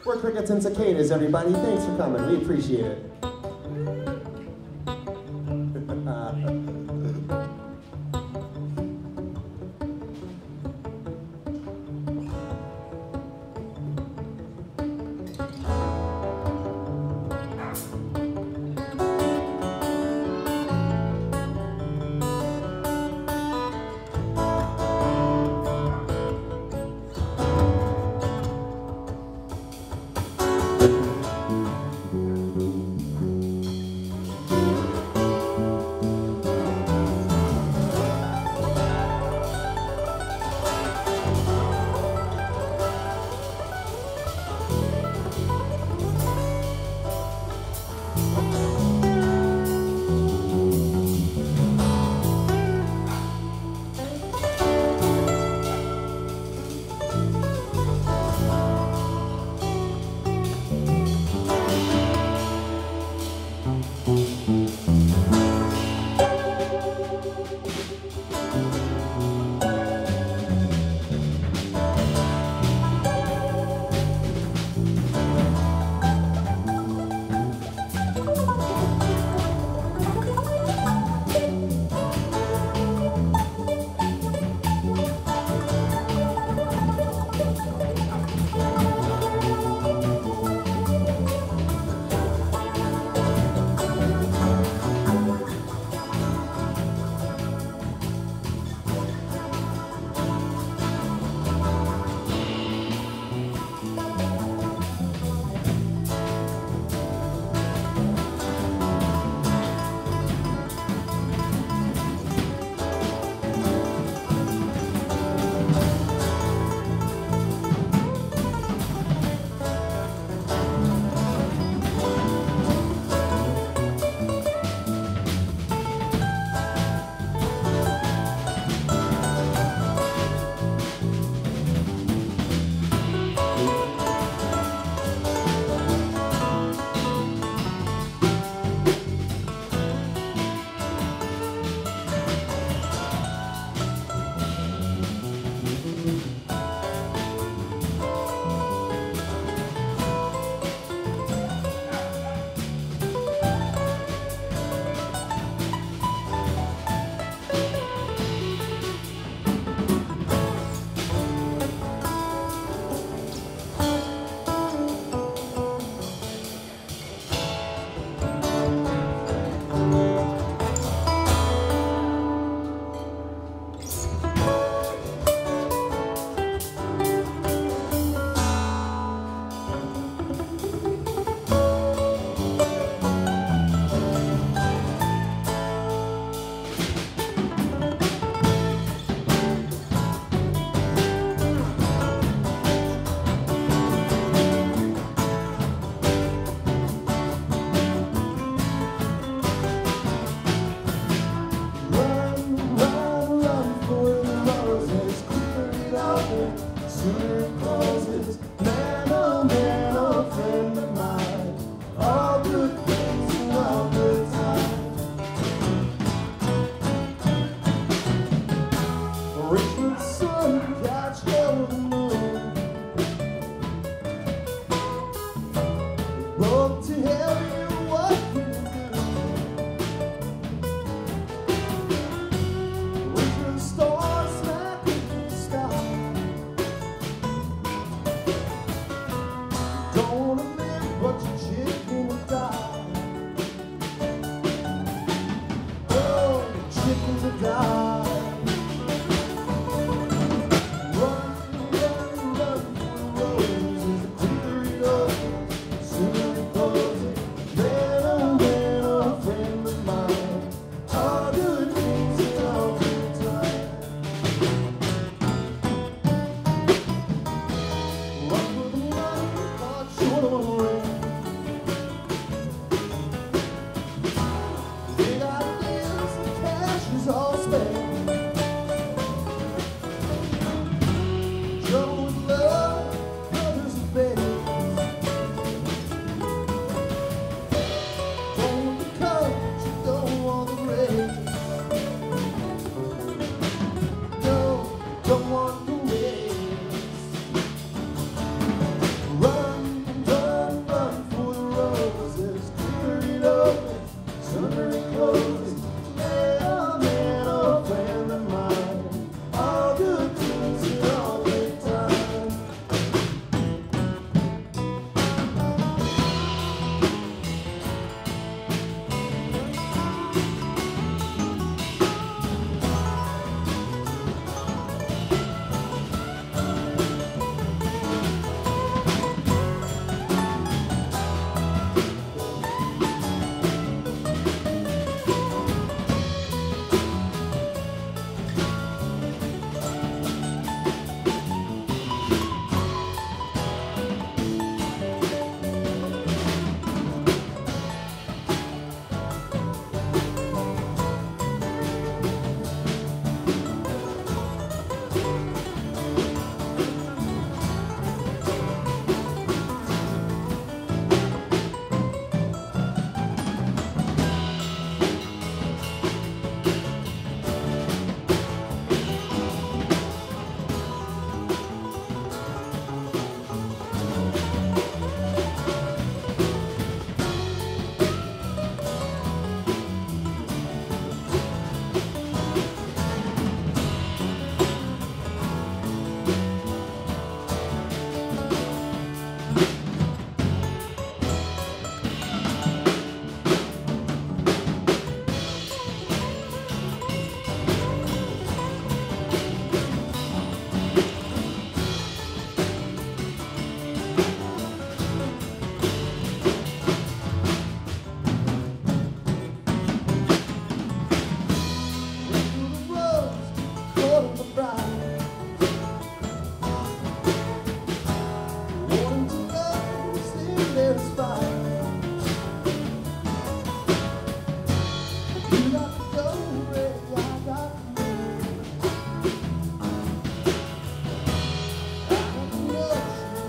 We're Crickets and Cicadas, everybody. Thanks for coming. We appreciate it.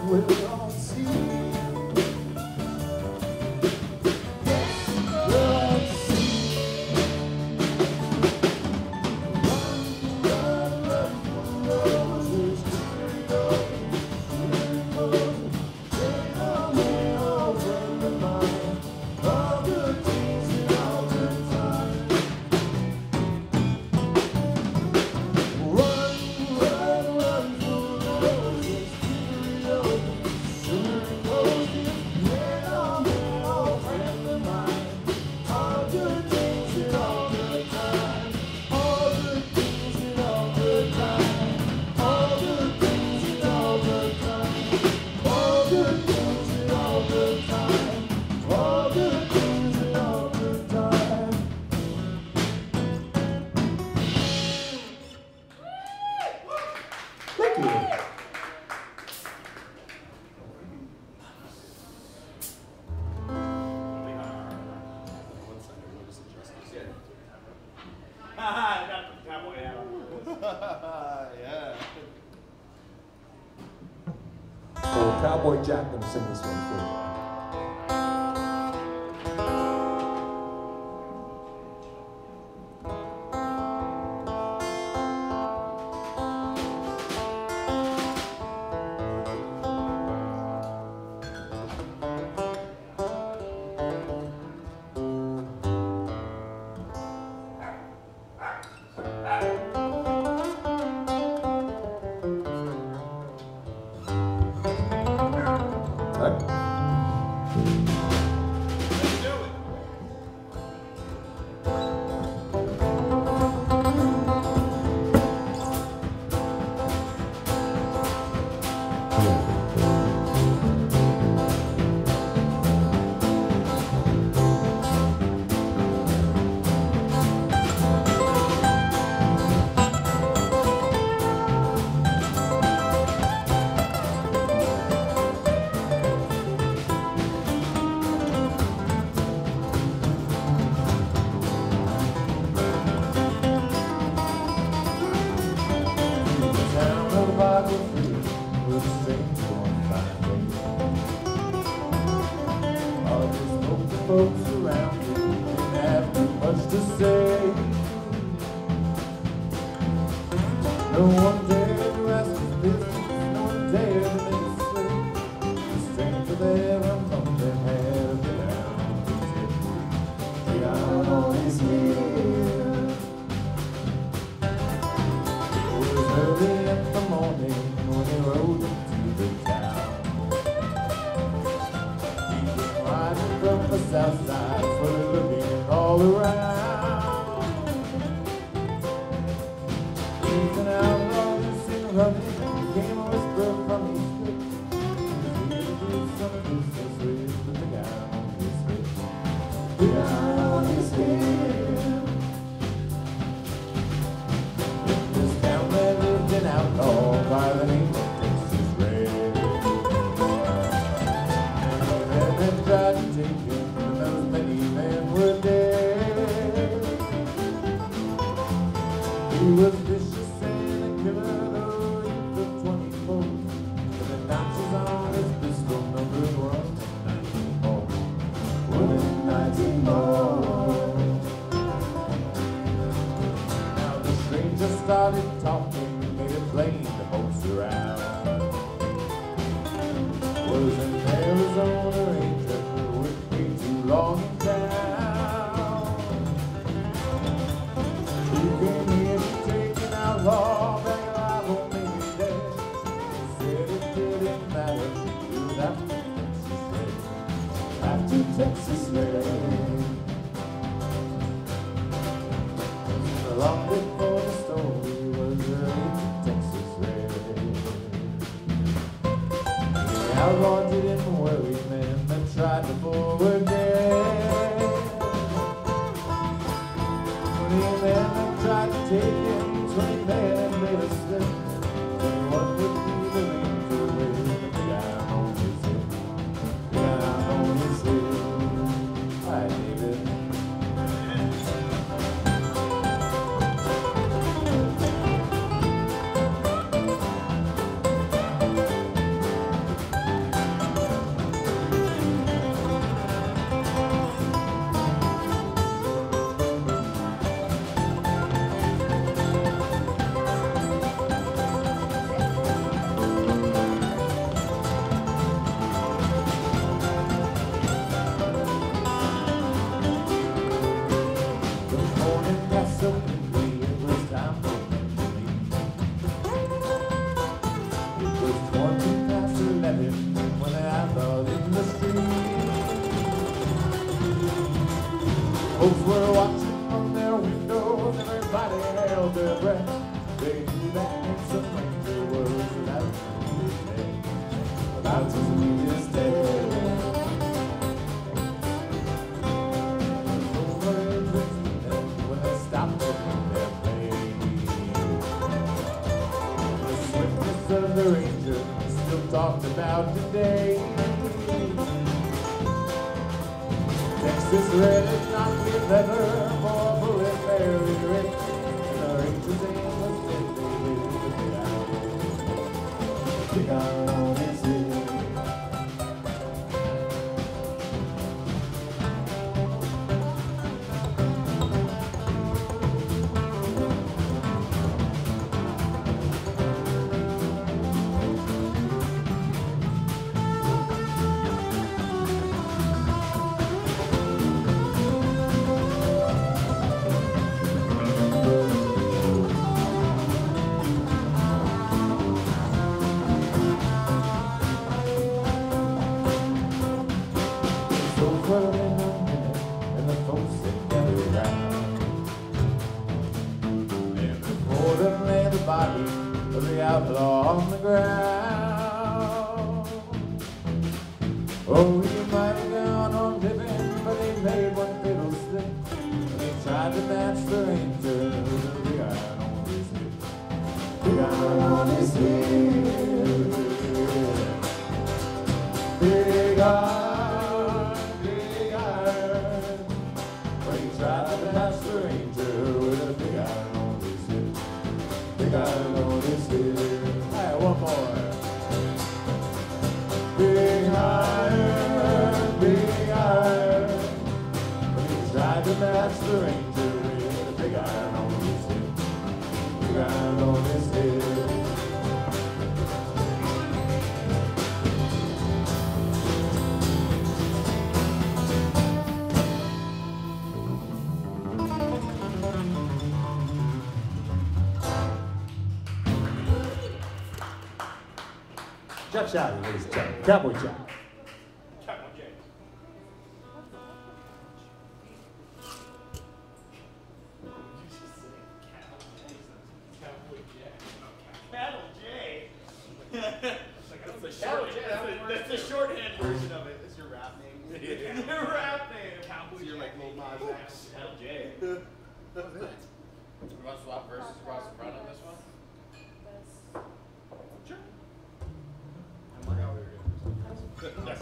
we'll all see. Cowboy Jack gonna sing this one for you. Folks around me didn't have too much to say. No one dared to ask his business, no one dared to make a slip. The stranger there among them had a bit out his head. Down on his head. It was early in the morning when he rode into the town. From the south side, slowly looking all around. He's an outlaw, he's seen running, came a whisper from his lips. He's here to do some business with the guy on his head. The guy on his head. In this town there lived an outlaw by the name of Texas Red. And tried to take him, and those many men were dead. He was vicious and a killer, though he took 24. But the notches on his pistol numbered 1 and 19 more. 1 and 19 more. Now the stranger started talking, made it plain to folks around. Was an Arizona Ranger with me too long in town. He came here to take an outlaw back alive or maybe dead. He said it didn't matter, he was after Texas Red. After Texas Red. Long before the story was early to Texas Red. The outlaw didn't worry men that tried to forward dead. 20 men that tried to take him, 20 men made a slip. 21 would be the ranger with the guy on his head. The guy on his head. Hi, David. Folks were watching from their windows, everybody held their breath. They knew that some ranger was about to meet his death. When they stopped in their play, the swiftness of the ranger still talked about today. Texas red is not the leather for a bullet very rich, and the ranger's aim was dead. They big iron on his head. And the folks that gathered round, and before them lay the body of the outlaw on the ground. Oh, he might have gone on living, but he made one fatal slip, and he tried to match the ranger with a big iron on his head. Big iron on his head. Big iron. Tried to match the ranger with a big iron on his head. Big iron on his head. Hey, one more. Big iron, big iron. When he tried to match the ranger with a big iron on his head. Big iron on his head. Jack Shotty, ladies and gentlemen. Cowboy Jack. Cowboy Jack. Cattle J. That's the shorthand version of it. That's your rap name. Your rap name. Cowboy So you're like Lil Nas X. Cattle J. That was it. We want to swap verses across the front on this one? Sure. I forgot we were doing this.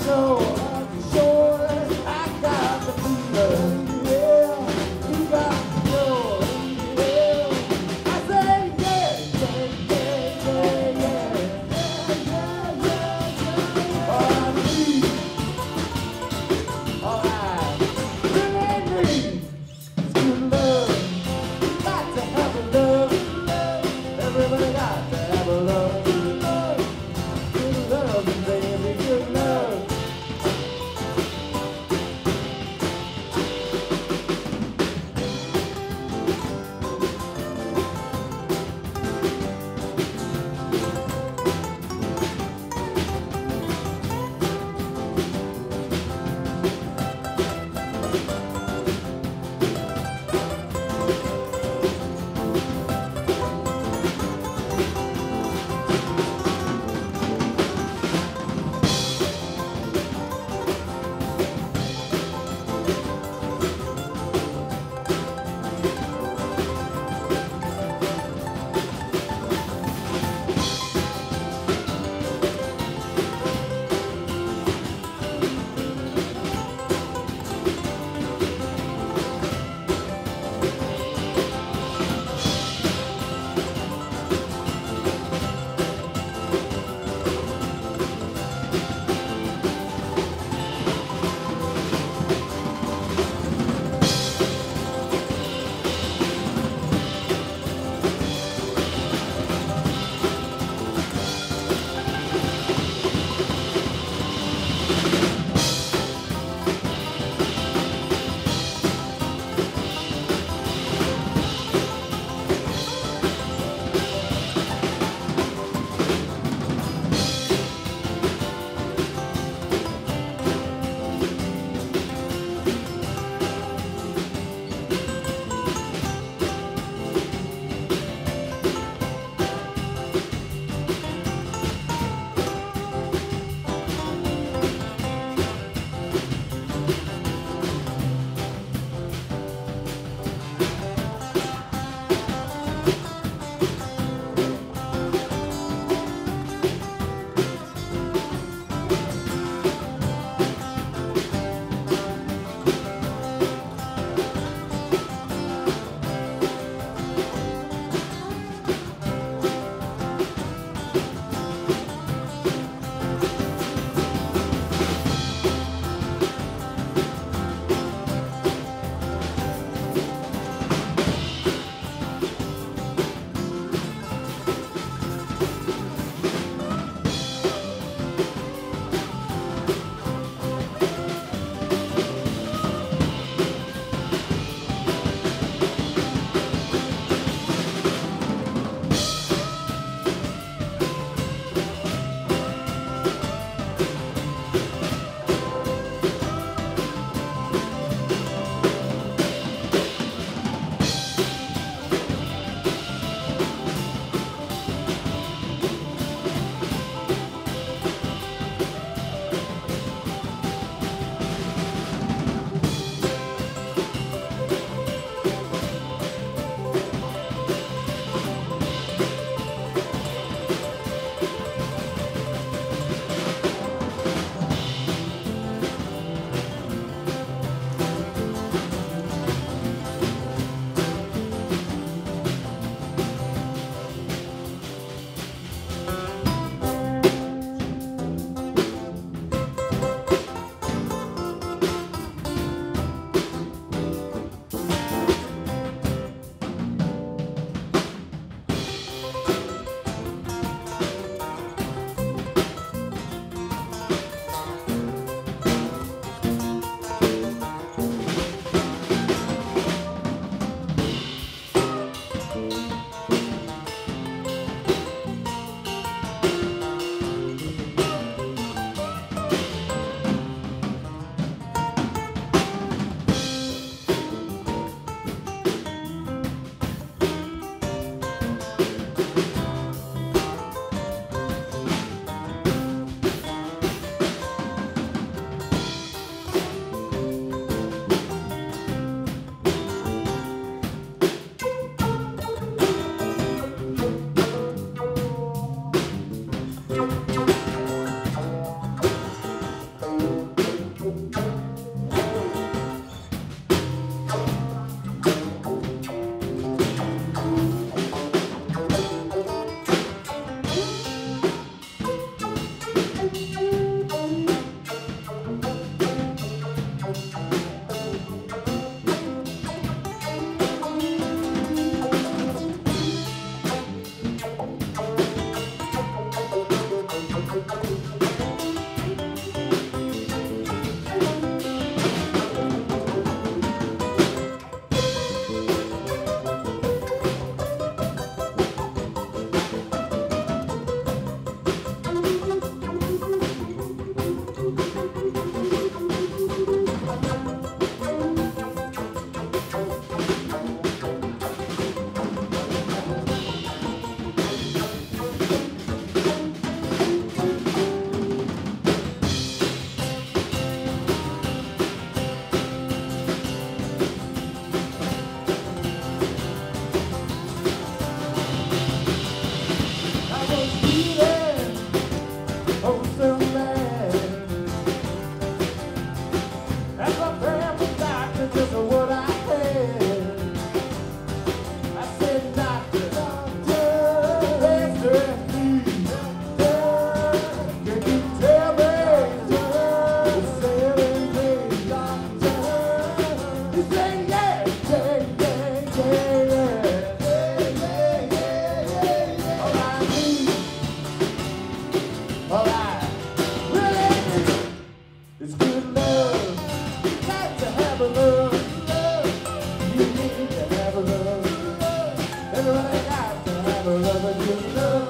know I'm sure I got the feeling. Yeah, you got to know. Yeah, I say yeah, yeah, yeah, yeah. All I need, all I really need is good love. Got to have a love. Everybody got to have a love. Good love, baby, good love. love. You got to have a love, love. You need to have a love, love. Everybody got to have a love that you love.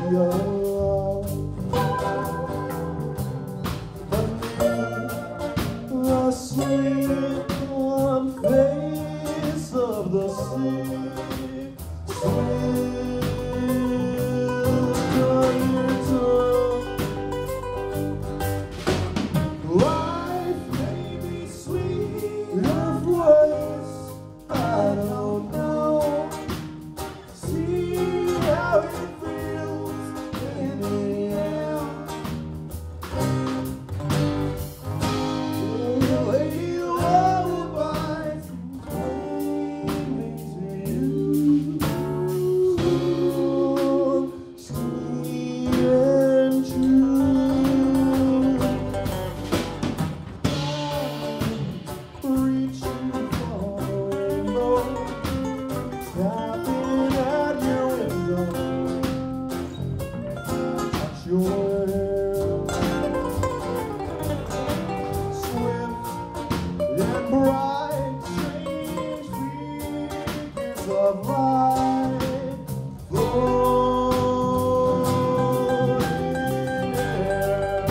your love. The sweet warm face of the sea, sweet on your tongue. Life may be sweet of ways I don't know. See how it feels in the air. Your swift and bright, strange figures of light floating in air.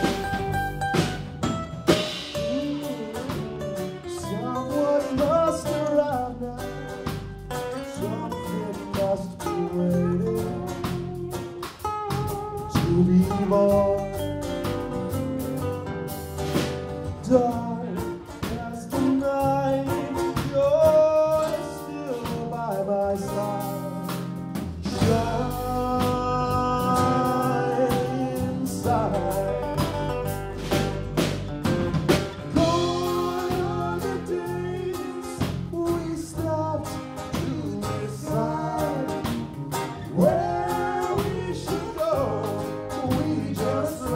Someone must arrive now. Something must be waiting to be born. Dark as the night, you're still by my side. Shine inside. Gone are the days we stopped to decide where we should go. We just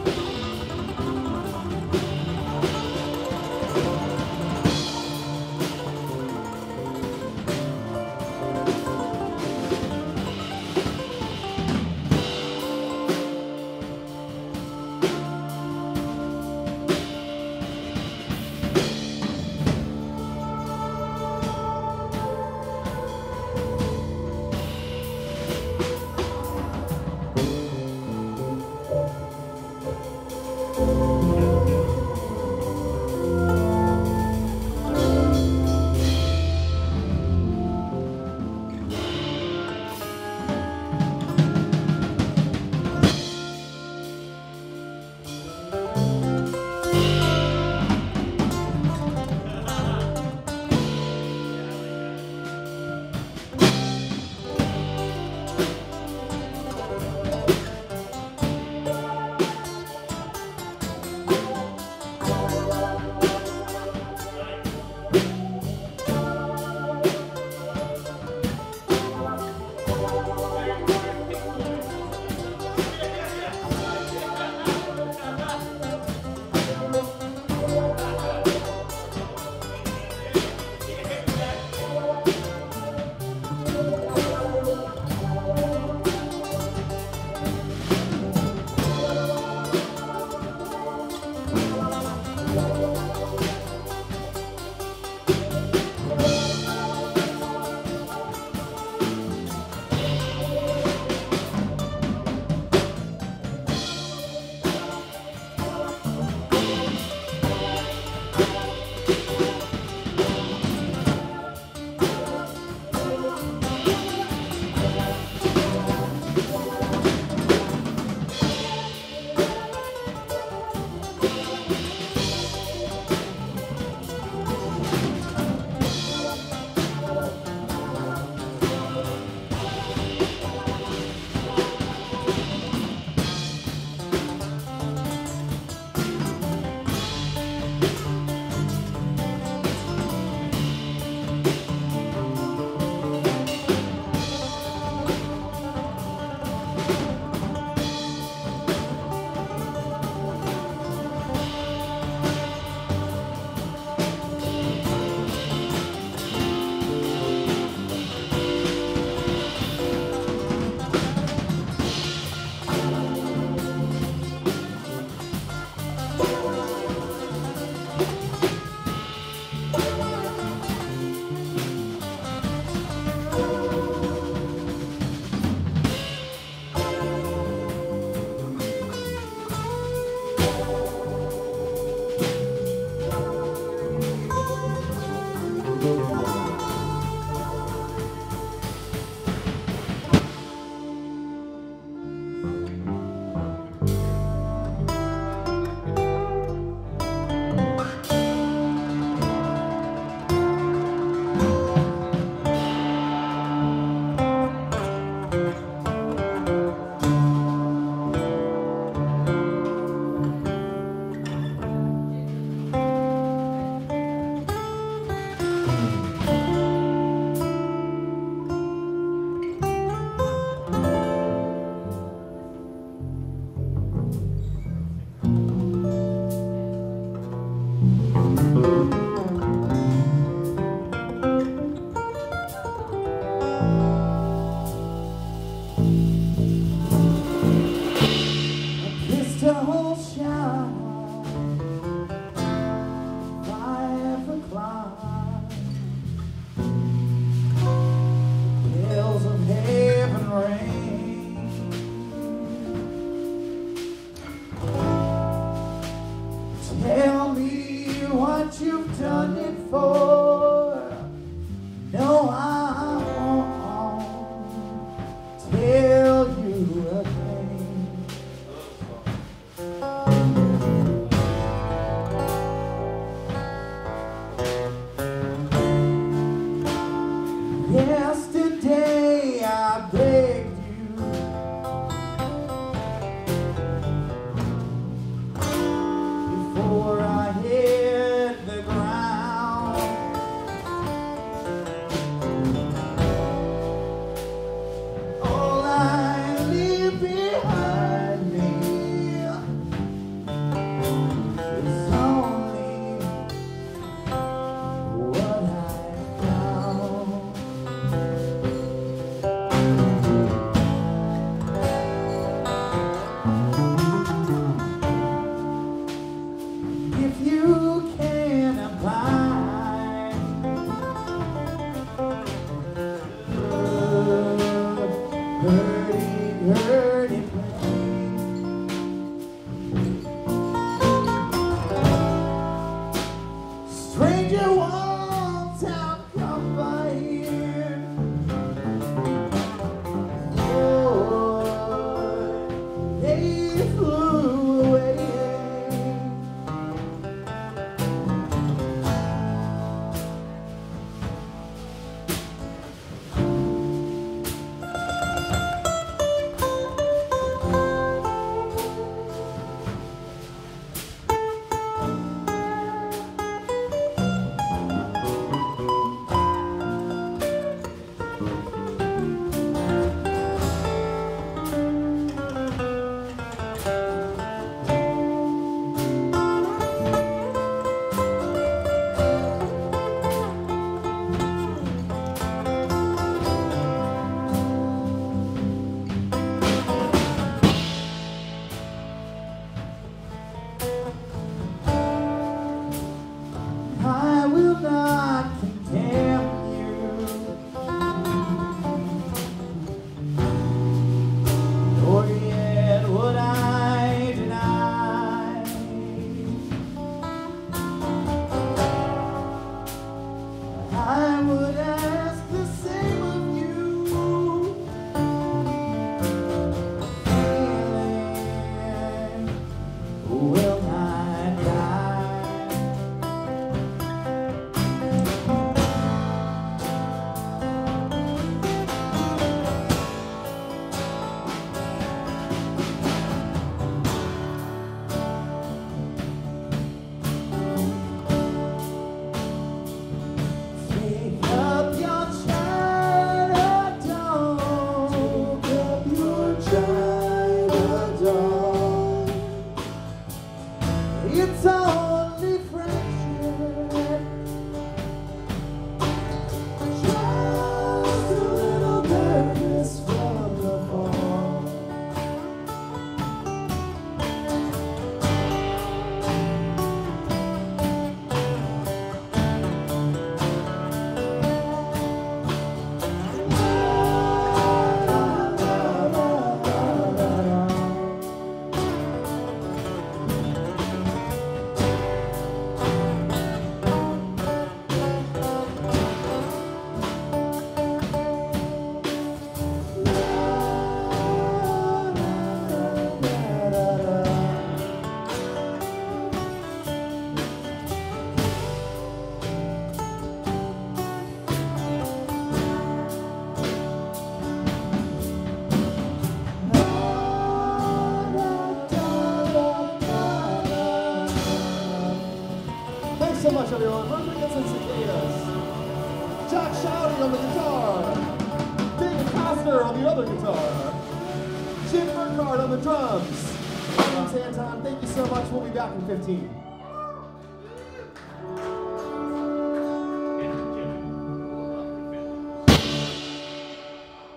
Before I hit the ground, It's only friendship. Just a little darkness from the fall. Thanks so much, everyone. Run Against the Cicadas. Jack Shouty on the guitar. David Costner on the other guitar. Jim Burkhardt on the drums. My name's Anton. Thank you so much. We'll be back in 15.